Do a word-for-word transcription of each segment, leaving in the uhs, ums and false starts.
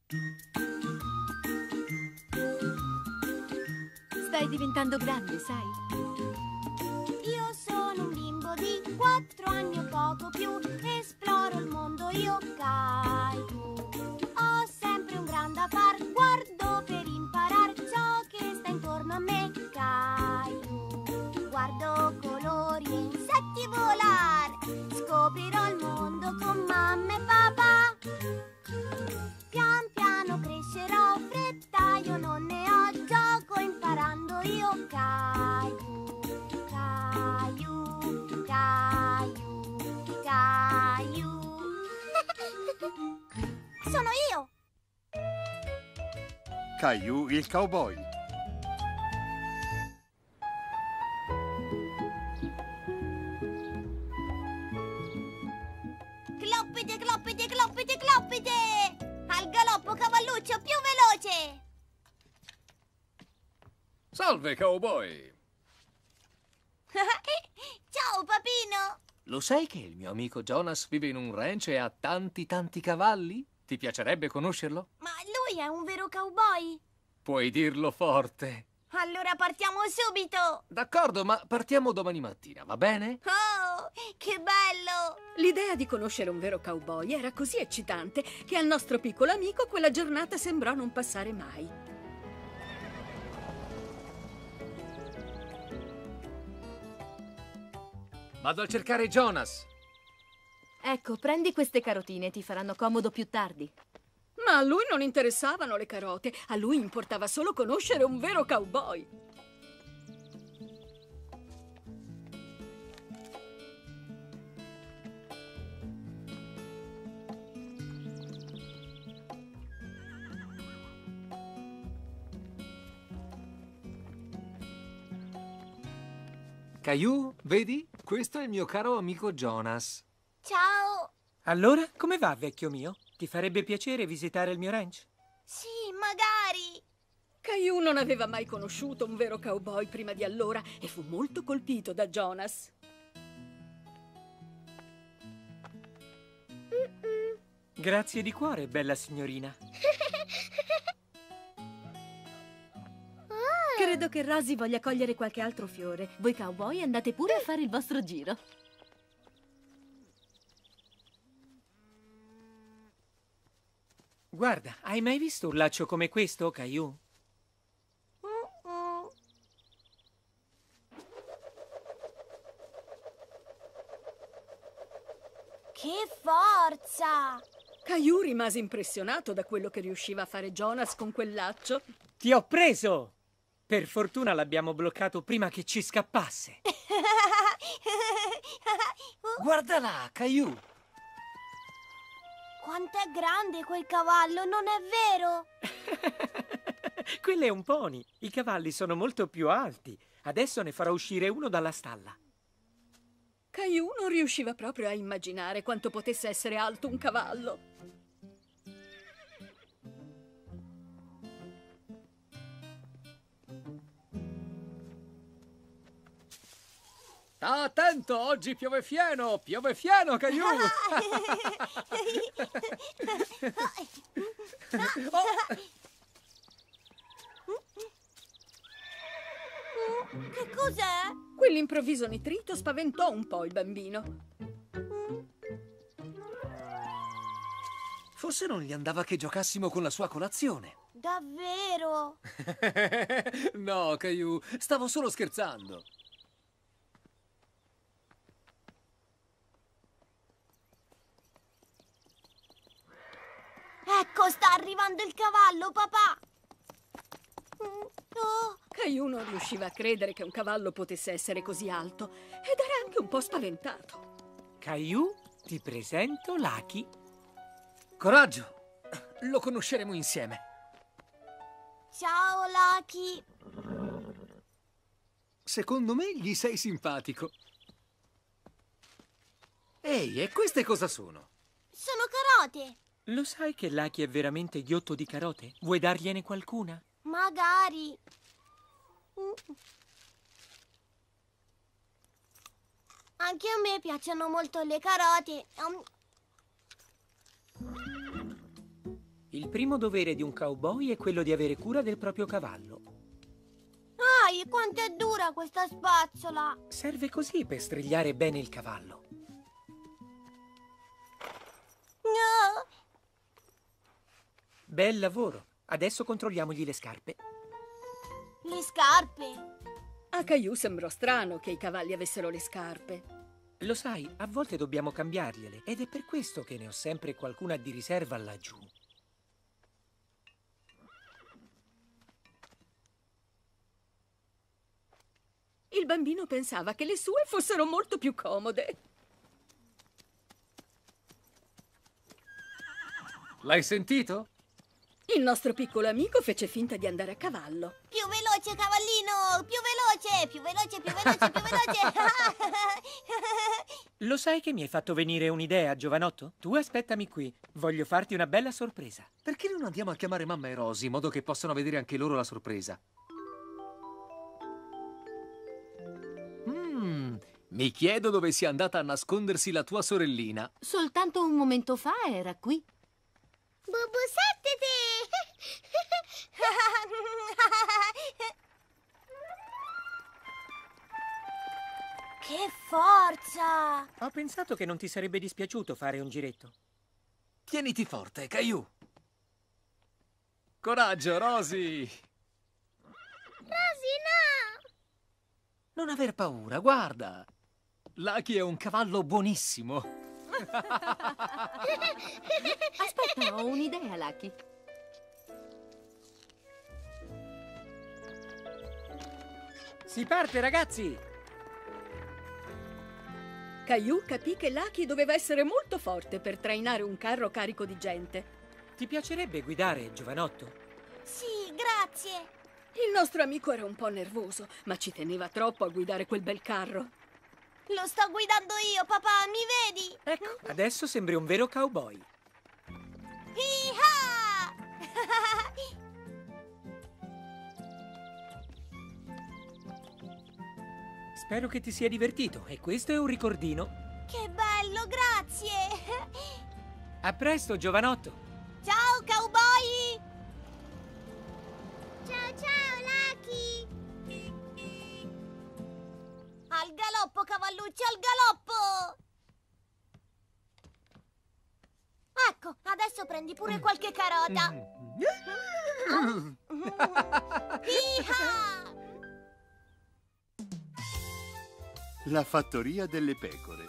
Stai diventando grande, sai? Io sono un bimbo di quattro anni o poco più. Esploro il mondo io, Caillou. Ho sempre un gran da far. Guardo per imparare ciò che sta intorno a me, Caillou. Guardo colori e insetti volar. Scoprirò il mondo con mamma e papà. Pian piano crescerò, fretta io non ne ho. Gioco imparando io, Caillou. Caillou, Caillou, Caillou. Sono io! Caillou il cowboy. Cloppite, cloppite, cloppite, cloppite! Al galoppo, cavalluccio, più veloce! Salve, cowboy! Ciao, papino! Lo sai che il mio amico Jonas vive in un ranch e ha tanti tanti cavalli? Ti piacerebbe conoscerlo? Ma lui è un vero cowboy? Puoi dirlo forte. Allora partiamo subito! D'accordo, ma partiamo domani mattina, va bene? Oh, che bello! L'idea di conoscere un vero cowboy era così eccitante che al nostro piccolo amico quella giornata sembrò non passare mai. Vado a cercare Jonas. Ecco, prendi queste carotine, ti faranno comodo più tardi. Ma a lui non interessavano le carote, a lui importava solo conoscere un vero cowboy. Caillou, vedi? Questo è il mio caro amico Jonas. Ciao! Allora, come va, vecchio mio? Ti farebbe piacere visitare il mio ranch? Sì, magari! Caillou non aveva mai conosciuto un vero cowboy prima di allora e fu molto colpito da Jonas. Mm-mm. Grazie di cuore, bella signorina. Credo che Rosie voglia cogliere qualche altro fiore. Voi cowboy andate pure a fare il vostro giro. Guarda, hai mai visto un laccio come questo, Caillou? Mm-mm. Che forza! Caillou rimase impressionato da quello che riusciva a fare Jonas con quel laccio. Ti ho preso! Per fortuna l'abbiamo bloccato prima che ci scappasse. Guarda là, Caillou. Quant'è grande quel cavallo, non è vero? Quello è un pony. I cavalli sono molto più alti. Adesso ne farò uscire uno dalla stalla. Caillou non riusciva proprio a immaginare quanto potesse essere alto un cavallo. Attento, oggi piove fieno, piove fieno, Caillou. Che cos'è? Quell'improvviso nitrito spaventò un po' il bambino. Forse non gli andava che giocassimo con la sua colazione. Davvero? No, Caillou, stavo solo scherzando. Ecco, sta arrivando il cavallo, papà! Oh. Caillou non riusciva a credere che un cavallo potesse essere così alto ed era anche un po' spaventato. Caillou, ti presento Lucky. Coraggio! Lo conosceremo insieme. Ciao, Lucky! Secondo me gli sei simpatico. Ehi, e queste cosa sono? Sono carote! Lo sai che Lucky è veramente ghiotto di carote? Vuoi dargliene qualcuna? Magari. Anche a me piacciono molto le carote. Il Il primo dovere di un cowboy è quello di avere cura del proprio cavallo. Ai, quanto è dura questa spazzola! Serve così per strigliare bene il cavallo. No. Bel lavoro. Adesso controlliamogli le scarpe. Le scarpe! A Caillou sembrò strano che i cavalli avessero le scarpe. Lo sai, a volte dobbiamo cambiargliele ed è per questo che ne ho sempre qualcuna di riserva laggiù. Il bambino pensava che le sue fossero molto più comode. L'hai sentito? Il nostro piccolo amico fece finta di andare a cavallo. Più veloce, cavallino! Più veloce! Più veloce, più veloce, più veloce! Lo sai che mi hai fatto venire un'idea, giovanotto? Tu aspettami qui. Voglio farti una bella sorpresa. Perché non andiamo a chiamare mamma e Rosy in modo che possano vedere anche loro la sorpresa? Mm, mi chiedo dove sia andata a nascondersi la tua sorellina. Soltanto un momento fa era qui. Bubu, settiti! Che forza! Ho pensato che non ti sarebbe dispiaciuto fare un giretto. Tieniti forte, Caillou. Coraggio, Rosy! Rosy, no! Non aver paura, guarda. Lucky è un cavallo buonissimo. Aspetta, ho un'idea, Lucky. Si parte, ragazzi! Caillou capì che Lucky doveva essere molto forte per trainare un carro carico di gente. Ti piacerebbe guidare, giovanotto? Sì, grazie! Il nostro amico era un po' nervoso, ma ci teneva troppo a guidare quel bel carro. Lo sto guidando io, papà, mi vedi? Ecco, adesso sembri un vero cowboy. Iha! Spero che ti sia divertito e questo è un ricordino. Che bello, grazie! A presto, giovanotto! Ciao, cowboy! Ciao, ciao, Lucky! Al galoppo, cavallucci, al galoppo! Ecco, adesso prendi pure qualche carota. Iha! La fattoria delle pecore.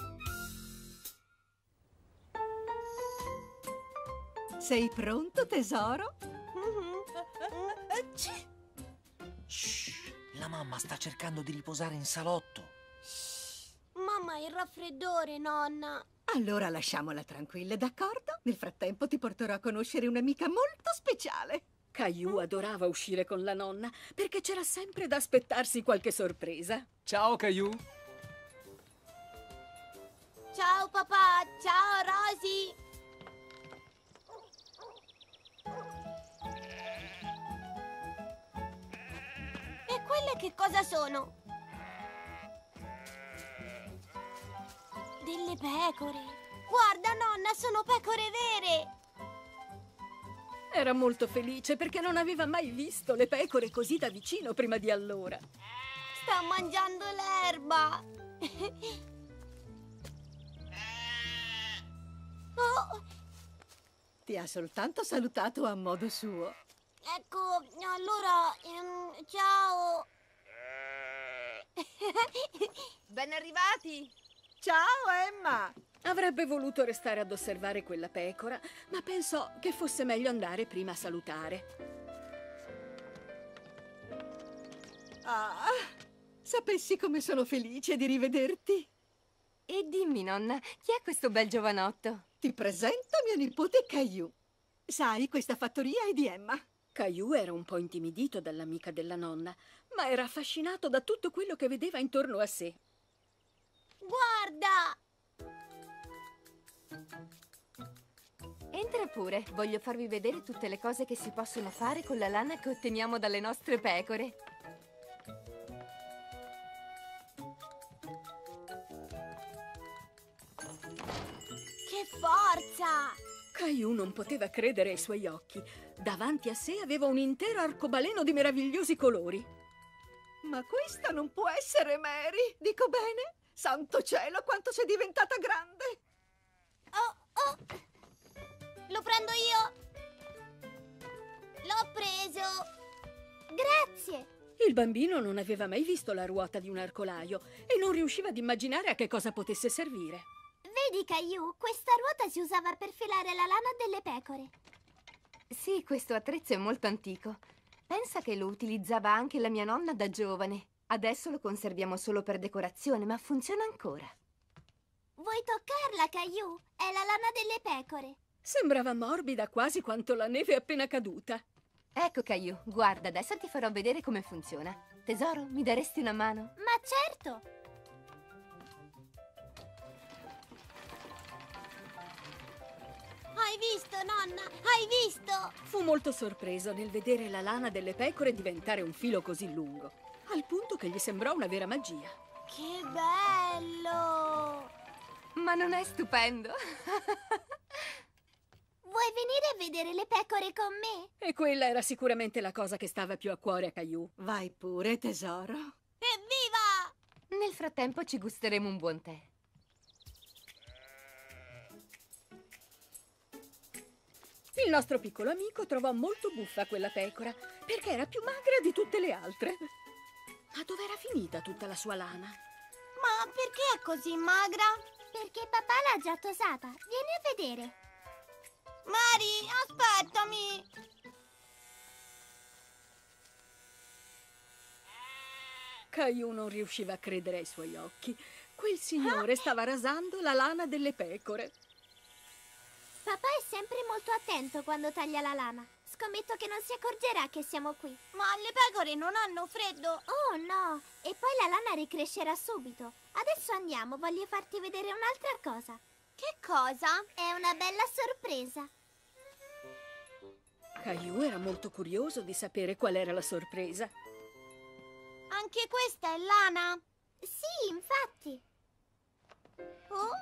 Sei pronto, tesoro? Shh, la mamma sta cercando di riposare in salotto. Mamma, il raffreddore, nonna. Allora lasciamola tranquilla, d'accordo? Nel frattempo ti porterò a conoscere un'amica molto speciale. Caillou adorava uscire con la nonna perché c'era sempre da aspettarsi qualche sorpresa. Ciao, Caillou. Ciao, papà. Ciao, Rosy. E quelle che cosa sono? Delle pecore. Guarda, nonna, sono pecore vere. Era molto felice perché non aveva mai visto le pecore così da vicino prima di allora. Sta mangiando l'erba. Oh, Ti ha soltanto salutato a modo suo. ecco, allora, ehm, ciao. Ben arrivati! Ciao, Emma! Avrebbe voluto restare ad osservare quella pecora, ma pensò che fosse meglio andare prima a salutare. Ah, sapessi come sono felice di rivederti. E dimmi, nonna, chi è questo bel giovanotto? Ti presento mio nipote Caillou. Sai, questa fattoria è di Emma. Caillou era un po' intimidito dall'amica della nonna, ma era affascinato da tutto quello che vedeva intorno a sé. Guarda! Entra pure, voglio farvi vedere tutte le cose che si possono fare con la lana che otteniamo dalle nostre pecore. Che forza! bellezza! Caillou non poteva credere ai suoi occhi. Davanti a sé aveva un intero arcobaleno di meravigliosi colori. Ma questa non può essere Mary, dico bene? Santo cielo, quanto sei diventata grande! Oh, oh! Lo prendo io! L'ho preso! Grazie! Il bambino non aveva mai visto la ruota di un arcolaio e non riusciva ad immaginare a che cosa potesse servire. Vedi, Caillou, questa ruota si usava per filare la lana delle pecore. Sì, questo attrezzo è molto antico. Pensa che lo utilizzava anche la mia nonna da giovane. Adesso lo conserviamo solo per decorazione, ma funziona ancora. Vuoi toccarla, Caillou? È la lana delle pecore. Sembrava morbida quasi quanto la neve appena caduta. Ecco, Caillou, guarda, adesso ti farò vedere come funziona. Tesoro, mi daresti una mano? Ma certo! Hai visto, nonna? Hai visto? Fu molto sorpreso nel vedere la lana delle pecore diventare un filo così lungo, al punto che gli sembrò una vera magia. Che bello! Ma non è stupendo? Vuoi venire a vedere le pecore con me? E quella era sicuramente la cosa che stava più a cuore a Caillou. Vai pure, tesoro. Evviva! Nel frattempo ci gusteremo un buon tè. Il nostro piccolo amico trovò molto buffa quella pecora, perché era più magra di tutte le altre. Ma dov'era finita tutta la sua lana? Ma perché è così magra? Perché papà l'ha già tosata. Vieni a vedere. Mary, aspettami! Caillou non riusciva a credere ai suoi occhi. Quel signore stava rasando la lana delle pecore. Papà è sempre molto attento quando taglia la lana. Scommetto che non si accorgerà che siamo qui. Ma le pecore non hanno freddo. Oh no! E poi la lana ricrescerà subito. Adesso andiamo, voglio farti vedere un'altra cosa. Che cosa? È una bella sorpresa. Caillou era molto curioso di sapere qual era la sorpresa. Anche questa è lana? Sì, infatti. Oh?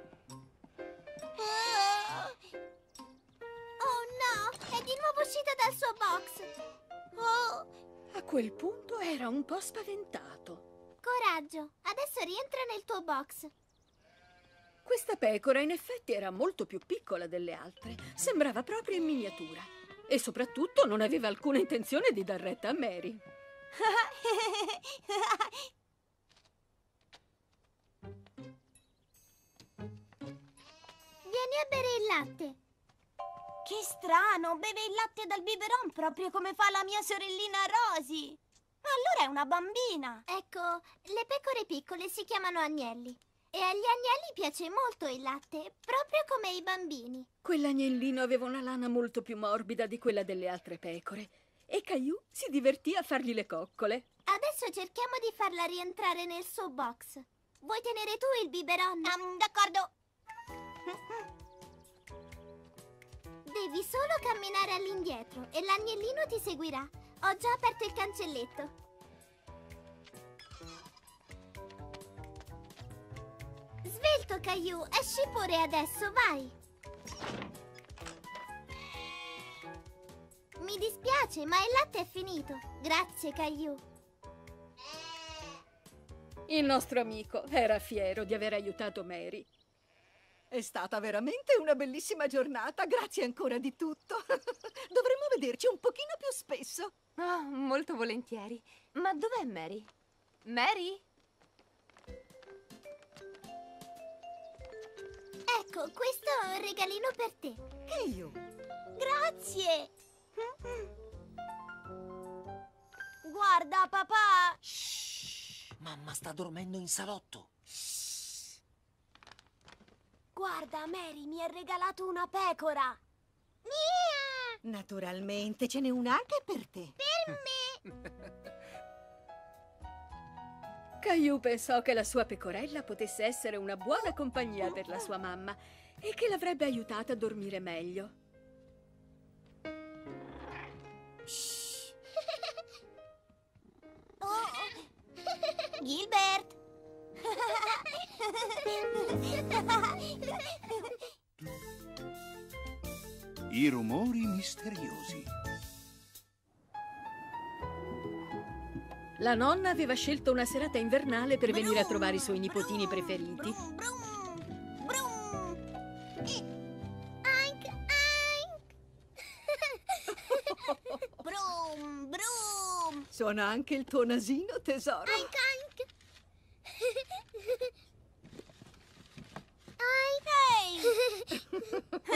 Oh no, è di nuovo uscita dal suo box. Oh, A quel punto era un po' spaventato. coraggio, adesso rientra nel tuo box. Questa pecora in effetti era molto più piccola delle altre. Sembrava proprio in miniatura. E soprattutto non aveva alcuna intenzione di dar retta a Mary. Vieni a bere il latte. Che strano, beve il latte dal biberon proprio come fa la mia sorellina Rosy. Allora è una bambina. Ecco, le pecore piccole si chiamano agnelli. E agli agnelli piace molto il latte, proprio come ai bambini. Quell'agnellino aveva una lana molto più morbida di quella delle altre pecore. E Caillou si divertì a fargli le coccole. Adesso cerchiamo di farla rientrare nel suo box. Vuoi tenere tu il biberon? Um, d'accordo. Devi solo camminare all'indietro e l'agnellino ti seguirà. Ho già aperto il cancelletto. Svelto, Caillou, esci pure adesso, vai. Mi dispiace, ma il latte è finito. Grazie, Caillou. Il nostro amico era fiero di aver aiutato Mary. È stata veramente una bellissima giornata, grazie ancora di tutto. Dovremmo vederci un pochino più spesso. Oh, molto volentieri. Ma dov'è Mary? Mary? Ecco, questo è un regalino per te. Che io? Grazie! Guarda, papà! Shh, mamma sta dormendo in salotto. Guarda, Mary mi ha regalato una pecora. Mia! Naturalmente, ce n'è una anche per te. Per me! Caillou pensò che la sua pecorella potesse essere una buona compagnia per la sua mamma e che l'avrebbe aiutata a dormire meglio. Oh. Gilbert! I rumori misteriosi. La nonna aveva scelto una serata invernale per venire a trovare i suoi nipotini preferiti. Brum, brum, brum. Aink, aink. Brum, brum. Suona anche il tuo nasino, tesoro. Aink, aink. Aink.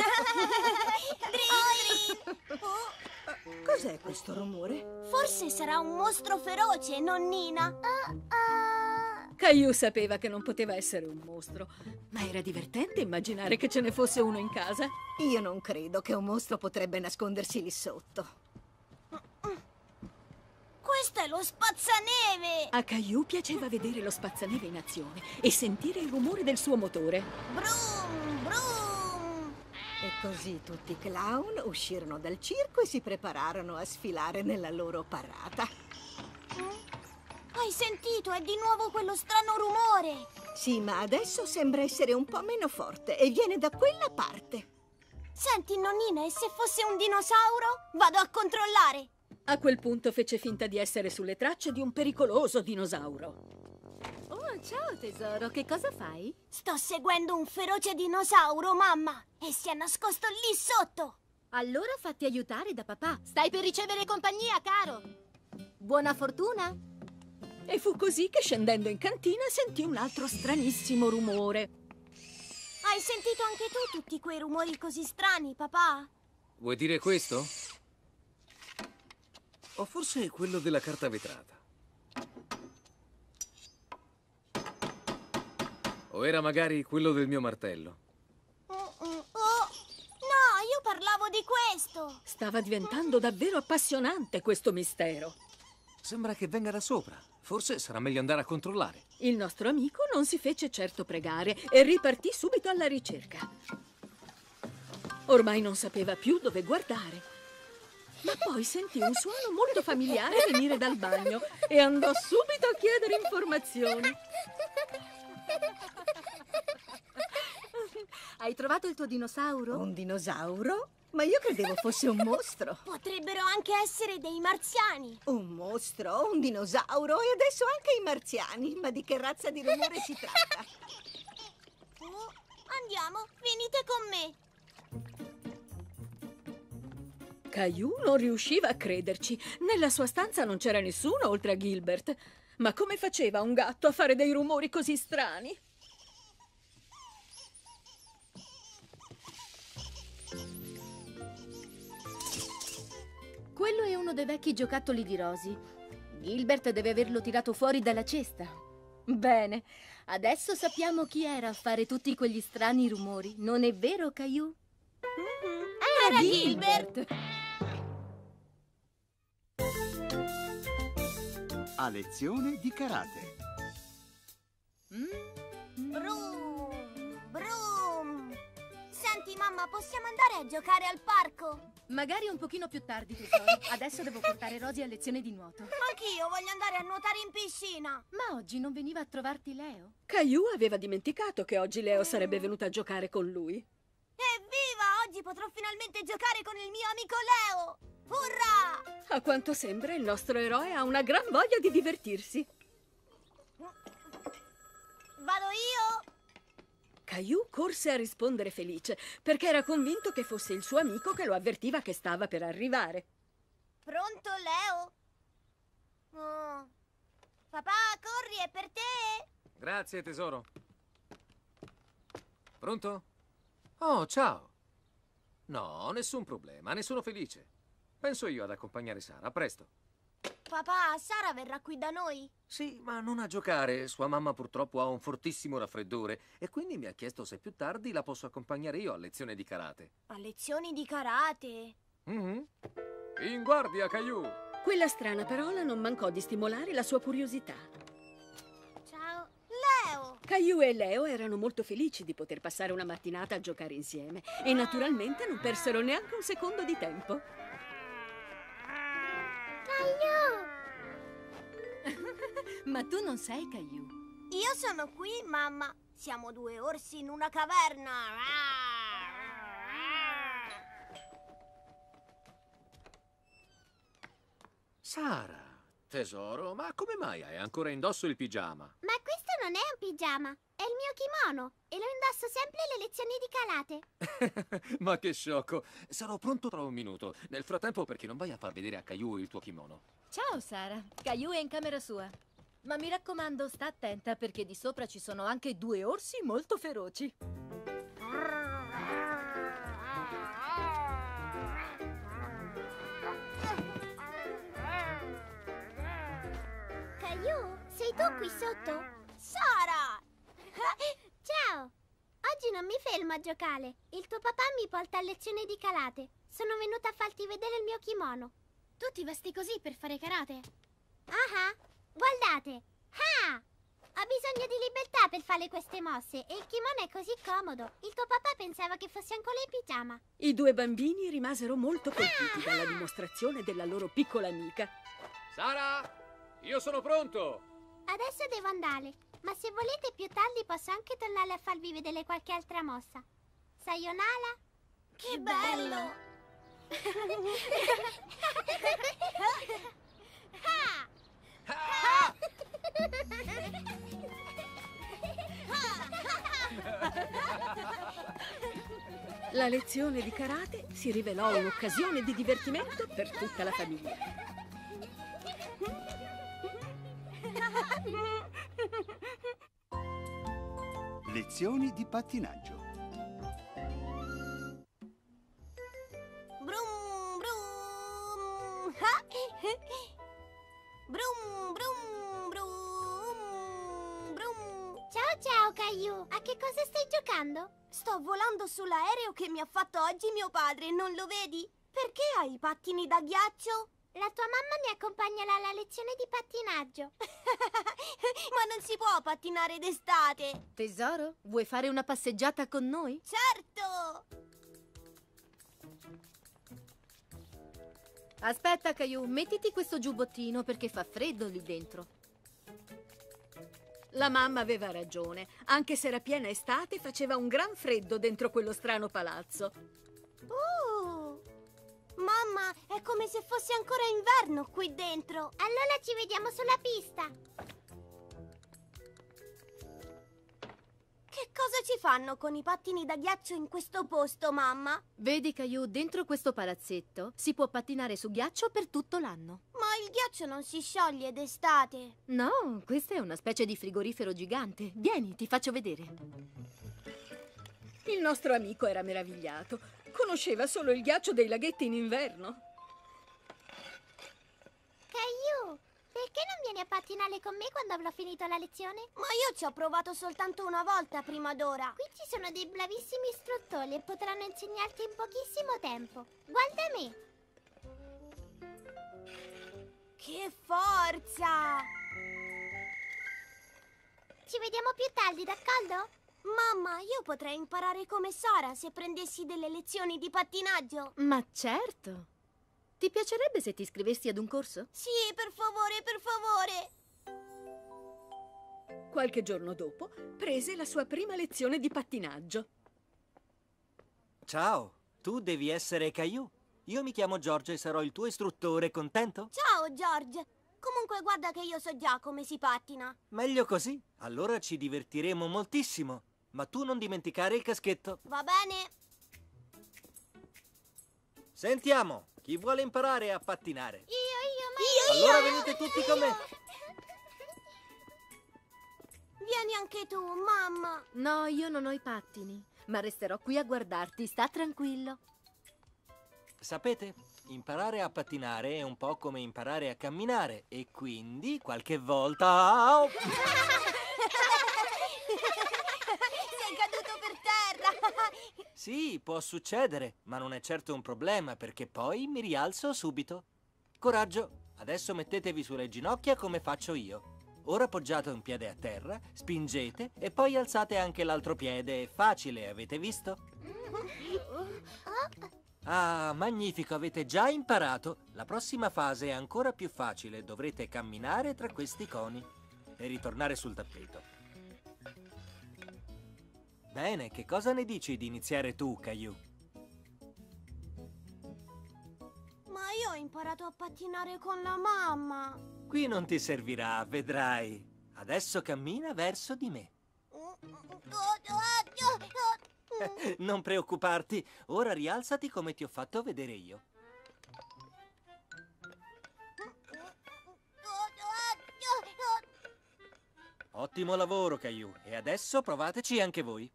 Drin, drin. Oh, Cos'è questo rumore? forse sarà un mostro feroce, nonnina. Ah, ah. Caillou sapeva che non poteva essere un mostro, ma era divertente immaginare che ce ne fosse uno in casa. Io non credo che un mostro potrebbe nascondersi lì sotto. Questo è lo spazzaneve. A Caillou piaceva vedere lo spazzaneve in azione e sentire il rumore del suo motore. Brum, brum. E così tutti i clown uscirono dal circo e si prepararono a sfilare nella loro parata. Hai sentito? È di nuovo quello strano rumore. Sì, ma adesso sembra essere un po' meno forte e viene da quella parte. Senti, nonnina, e se fosse un dinosauro? Vado a controllare. A quel punto fece finta di essere sulle tracce di un pericoloso dinosauro. Oh, ciao tesoro, che cosa fai? Sto seguendo un feroce dinosauro, mamma, e si è nascosto lì sotto. Allora fatti aiutare da papà. Stai per ricevere compagnia, caro. Buona fortuna. E fu così che, scendendo in cantina, sentì un altro stranissimo rumore. Hai sentito anche tu tutti quei rumori così strani, papà? Vuoi dire questo? O forse è quello della carta vetrata? O era magari quello del mio martello? Mm, mm. Oh, no, io parlavo di questo. Stava diventando davvero appassionante questo mistero. Sembra che venga da sopra. Forse sarà meglio andare a controllare. Il nostro amico non si fece certo pregare e ripartì subito alla ricerca. Ormai non sapeva più dove guardare. Ma poi sentì un suono molto familiare venire dal bagno e andò subito a chiedere informazioni. Hai trovato il tuo dinosauro? Un dinosauro? Ma io credevo fosse un mostro. Potrebbero anche essere dei marziani. Un mostro, un dinosauro e adesso anche i marziani. Ma di che razza di rumore si tratta? Oh, andiamo, venite con me. Caillou non riusciva a crederci. Nella sua stanza non c'era nessuno oltre a Gilbert. Ma come faceva un gatto a fare dei rumori così strani? Quello è uno dei vecchi giocattoli di Rosie. Gilbert deve averlo tirato fuori dalla cesta. Bene, adesso sappiamo chi era a fare tutti quegli strani rumori. Non è vero, Caillou? Era Gilbert. A lezione di karate. Brum, brum. Senti, mamma, possiamo andare a giocare al parco? Magari un pochino più tardi, tesoro. Adesso devo portare Rosie a lezione di nuoto. Anch'io voglio andare a nuotare in piscina. Ma oggi non veniva a trovarti Leo? Caillou aveva dimenticato che oggi Leo sarebbe venuta a giocare con lui. Evviva! Oggi potrò finalmente giocare con il mio amico Leo! Urrà! A quanto sembra, il nostro eroe ha una gran voglia di divertirsi. Vado io? Caillou corse a rispondere felice, perché era convinto che fosse il suo amico che lo avvertiva che stava per arrivare. Pronto, Leo? Oh. Papà, corri, è per te! Grazie, tesoro. Pronto? Oh, ciao. No, nessun problema, ne sono felice. Penso io ad accompagnare Sara, a presto. Papà, Sara verrà qui da noi? Sì, ma non a giocare. Sua mamma purtroppo ha un fortissimo raffreddore e quindi mi ha chiesto se più tardi la posso accompagnare io a lezione di karate. A lezioni di karate? Mm-hmm. In guardia, Caillou! Quella strana parola non mancò di stimolare la sua curiosità. Ciao. Leo! Caillou e Leo erano molto felici di poter passare una mattinata a giocare insieme e naturalmente non persero neanche un secondo di tempo. Ma tu non sei Caillou. Io sono qui, mamma. Siamo due orsi in una caverna. Sara, tesoro, ma come mai hai ancora indosso il pigiama? Ma questo non è un pigiama, è il mio kimono e lo indosso sempre alle lezioni di karate. Ma che sciocco! Sarò pronto tra un minuto. Nel frattempo, perché non vai a far vedere a Caillou il tuo kimono? Ciao, Sara. Caillou è in camera sua. Ma mi raccomando, sta attenta perché di sopra ci sono anche due orsi molto feroci. Caillou, sei tu qui sotto? Sara! Ciao! Oggi non mi fermo a giocare. Il tuo papà mi porta a lezione di karate. Sono venuta a farti vedere il mio kimono. Tu ti vesti così per fare karate? Ah, guardate! Ah! Ho bisogno di libertà per fare queste mosse e il kimono è così comodo. Il tuo papà pensava che fosse ancora in pigiama. I due bambini rimasero molto colpiti dalla dimostrazione della loro piccola amica. Sara, io sono pronto! Adesso devo andare, ma se volete più tardi posso anche tornare a farvi vedere qualche altra mossa. Sayonara? Che bello! Ah! Ah! La lezione di karate si rivelò un'occasione di divertimento per tutta la famiglia. Lezioni di pattinaggio. Brum brum! Ha! Brum brum brum brum! Ciao ciao Caillou, a che cosa stai giocando? Sto volando sull'aereo che mi ha fatto oggi mio padre, non lo vedi? Perché hai i pattini da ghiaccio? La tua mamma mi accompagnerà alla lezione di pattinaggio. Ma non si può pattinare d'estate. Tesoro, vuoi fare una passeggiata con noi? Certo! Aspetta, Caillou, mettiti questo giubbottino perché fa freddo lì dentro. La mamma aveva ragione. Anche se era piena estate, faceva un gran freddo dentro quello strano palazzo. Oh! Mamma, è come se fosse ancora inverno qui dentro. Allora ci vediamo sulla pista. Che cosa ci fanno con i pattini da ghiaccio in questo posto, mamma? Vedi, Caillou, dentro questo palazzetto si può pattinare su ghiaccio per tutto l'anno. Ma il ghiaccio non si scioglie d'estate. No, questa è una specie di frigorifero gigante. Vieni, ti faccio vedere. Il nostro amico era meravigliato. Conosceva solo il ghiaccio dei laghetti in inverno. Caillou, perché non vieni a pattinare con me quando avrò finito la lezione? Ma io ci ho provato soltanto una volta prima d'ora. Qui ci sono dei bravissimi istruttori e potranno insegnarti in pochissimo tempo. Guarda me. Che forza! Ci vediamo più tardi, d'accordo? Mamma, io potrei imparare come Sara se prendessi delle lezioni di pattinaggio. Ma certo! Ti piacerebbe se ti iscrivessi ad un corso? Sì, per favore, per favore! Qualche giorno dopo, prese la sua prima lezione di pattinaggio. Ciao, tu devi essere Caillou. Io mi chiamo George e sarò il tuo istruttore, contento? Ciao, George! Comunque guarda che io so già come si pattina. Meglio così, allora ci divertiremo moltissimo. Ma tu non dimenticare il caschetto. Va bene? Sentiamo, chi vuole imparare a pattinare? Io, io, ma io! Allora venite tutti con me. Vieni anche tu, mamma. No, io non ho i pattini, ma resterò qui a guardarti, sta tranquillo. Sapete, imparare a pattinare è un po' come imparare a camminare e quindi qualche volta... Oh! Sei caduto per terra. Sì, può succedere, ma non è certo un problema perché poi mi rialzo subito. Coraggio, adesso mettetevi sulle ginocchia come faccio io. Ora poggiate un piede a terra, spingete e poi alzate anche l'altro piede. È facile, avete visto? Ah, magnifico, avete già imparato. La prossima fase è ancora più facile. Dovrete camminare tra questi coni e ritornare sul tappeto. Bene, che cosa ne dici di iniziare tu, Caillou? Ma io Io ho imparato a pattinare con la mamma. Qui non ti servirà, vedrai. Adesso cammina verso di me. Non preoccuparti, ora rialzati come ti ho fatto vedere io. Ottimo lavoro, Caillou. E adesso provateci anche voi.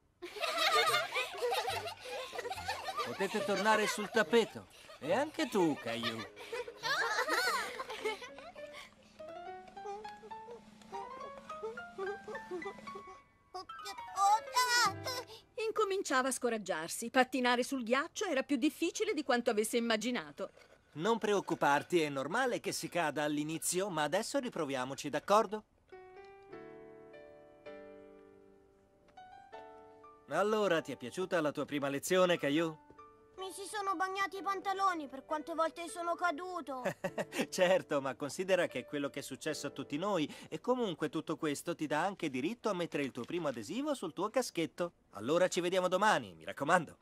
Potete tornare sul tappeto. E anche tu, Caillou. Incominciava a scoraggiarsi. Pattinare sul ghiaccio era più difficile di quanto avesse immaginato. Non preoccuparti, è normale che si cada all'inizio, ma adesso riproviamoci, d'accordo? Allora, ti è piaciuta la tua prima lezione, Caillou? Mi si sono bagnati i pantaloni per quante volte sono caduto. Certo, ma considera che è quello che è successo a tutti noi e comunque tutto questo ti dà anche diritto a mettere il tuo primo adesivo sul tuo caschetto. Allora ci vediamo domani, mi raccomando.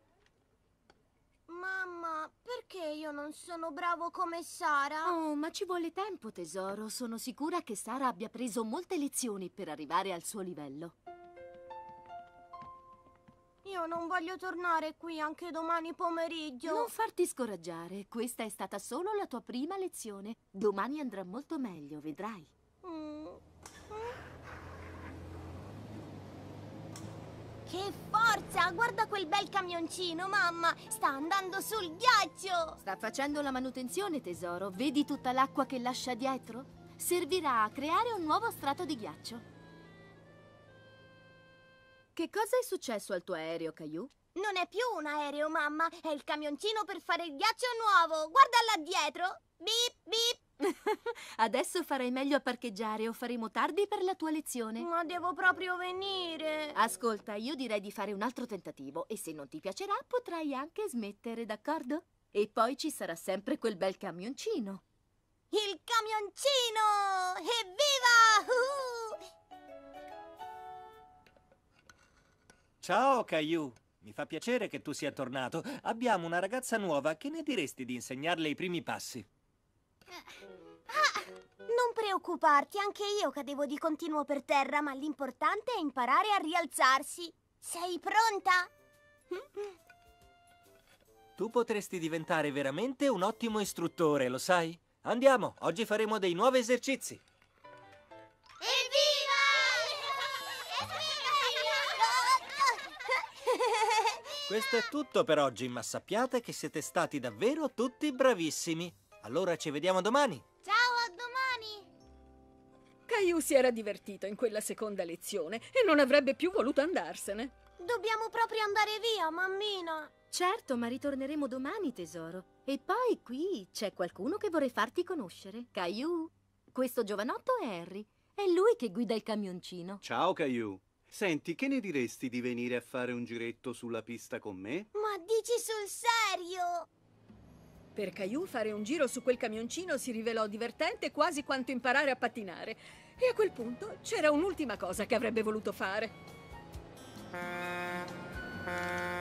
Mamma, perché io non sono bravo come Sara? Oh, ma ci vuole tempo, tesoro. Sono sicura che Sara abbia preso molte lezioni per arrivare al suo livello. Io non voglio tornare qui anche domani pomeriggio. Non farti scoraggiare, questa è stata solo la tua prima lezione. Domani andrà molto meglio, vedrai. Mm. Che forza! Guarda quel bel camioncino, mamma! Sta andando sul ghiaccio! Sta facendo la manutenzione, tesoro. Vedi tutta l'acqua che lascia dietro? Servirà a creare un nuovo strato di ghiaccio. Che cosa è successo al tuo aereo, Caillou? Non è più un aereo, mamma. È il camioncino per fare il ghiaccio nuovo. Guarda là dietro. Bip, bip. Adesso farai meglio a parcheggiare o faremo tardi per la tua lezione. Ma devo proprio venire. Ascolta, io direi di fare un altro tentativo e se non ti piacerà potrai anche smettere, d'accordo? E poi ci sarà sempre quel bel camioncino. Il camioncino! Evviva! Uh-huh! Ciao, Caillou. Mi fa piacere che tu sia tornato. Abbiamo una ragazza nuova. Che ne diresti di insegnarle i primi passi? Ah, non preoccuparti, anche io cadevo di continuo per terra, ma l'importante è imparare a rialzarsi. Sei pronta? Tu potresti diventare veramente un ottimo istruttore, lo sai? Andiamo, oggi faremo dei nuovi esercizi. Questo è tutto per oggi, ma sappiate che siete stati davvero tutti bravissimi. Allora ci vediamo domani. Ciao, a domani! Caillou si era divertito in quella seconda lezione e non avrebbe più voluto andarsene. Dobbiamo proprio andare via, mammina. Certo, ma ritorneremo domani, tesoro. E poi qui c'è qualcuno che vorrei farti conoscere. Caillou. Questo giovanotto è Harry. È lui che guida il camioncino. Ciao, Caillou. Senti, che ne diresti di venire a fare un giretto sulla pista con me? Ma dici sul serio? Per Caillou fare un giro su quel camioncino si rivelò divertente quasi quanto imparare a pattinare. E a quel punto c'era un'ultima cosa che avrebbe voluto fare.